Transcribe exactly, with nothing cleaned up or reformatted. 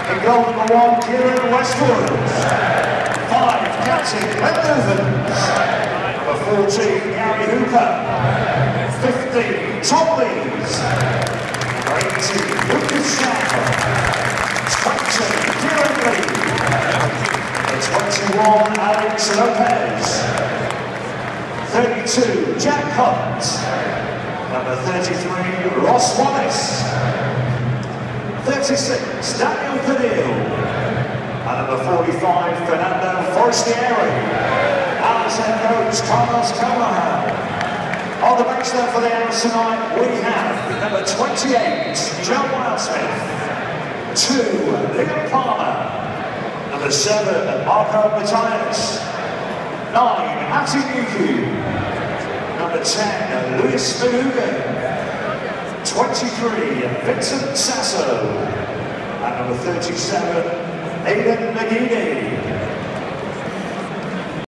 In goal number one, Kieran Westwood. Five, captain Glenn Evans. Number fourteen, Gary Hooper. Fifteen, Tom Lees. Number eighteen, Lucas Schafer. Twenty, Kieran Lee. Number twenty-one, Alex Lopez. Thirty-two, Jack Hunt. Number thirty-three, Ross Wallace. thirty-six, Daniel Padille. And number forty-five, Fernando Forestieri. As head coach, Carlos Callahan. On the bench there for the Owls tonight, we have number twenty-eight, Joe Wildsmith. Two, Liam Palmer. Number seven, Marco Matthias. Nine, Ati Nuku. Number ten, Luis Beluga. twenty-three, Vincent Sasso. And number thirty-seven, Aidan Nagini.